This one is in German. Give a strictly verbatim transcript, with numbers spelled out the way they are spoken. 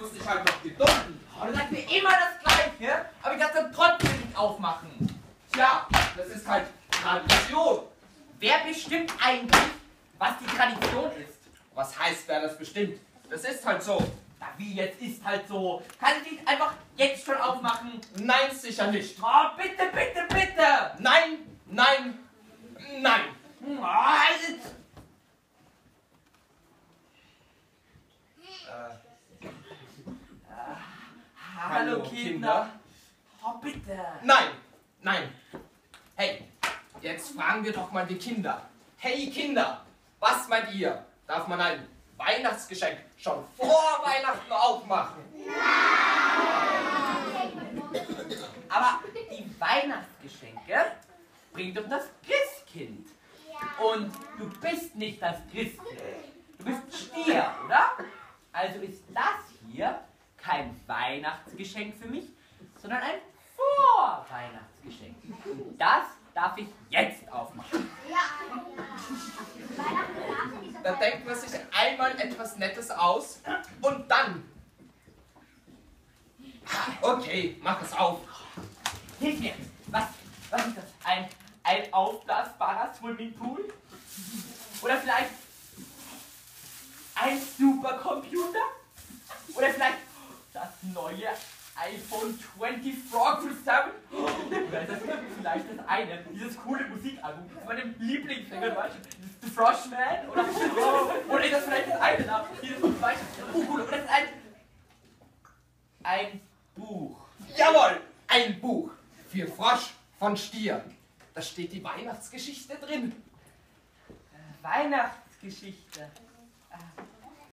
musst dich halt noch gedulden. Oh, du sagst mir immer das Gleiche, aber ich kann dann trotzdem nicht aufmachen. Tja, das ist halt Tradition. Wer bestimmt eigentlich, was die Tradition ist? Was heißt, wer das bestimmt? Das ist halt so. Na, wie jetzt ist halt so? Kann ich nicht einfach jetzt schon aufmachen? Nein, sicher nicht. Oh, bitte, bitte, bitte! Nein, nein, nein. Oh, also, Äh, hallo, Hallo, Kinder. Kinder. Oh, bitte. nein, nein. Hey, jetzt fragen wir doch mal die Kinder. Hey Kinder, was meint ihr? Darf man ein Weihnachtsgeschenk schon vor Weihnachten aufmachen? Aber die Weihnachtsgeschenke bringt doch das Christkind. Und du bist nicht das Christkind. Du bist Stier, oder? Also ist das hier kein Weihnachtsgeschenk für mich, sondern ein Vorweihnachtsgeschenk. Und das darf ich jetzt aufmachen. Da denkt man sich einmal etwas Nettes aus und dann. Okay, mach es auf. Hilf mir. Was, was ist das? Ein, ein aufblasbarer Swimmingpool? Oder vielleicht ein Supercomputer? Oder vielleicht das neue iPhone zwanzig Frog für sieben? Oder ist das vielleicht das eine, dieses coole Musikalbum von meinem Lieblingssänger, weißt du? The Frostman? Oder, oder ist das vielleicht das eine da? Dieses, weißt du? Oh, cool. Oder ist das ein, ein Buch? Jawohl, ein Buch für Frosch von Stier. Da steht die Weihnachtsgeschichte drin. Weihnachtsgeschichte. Ah.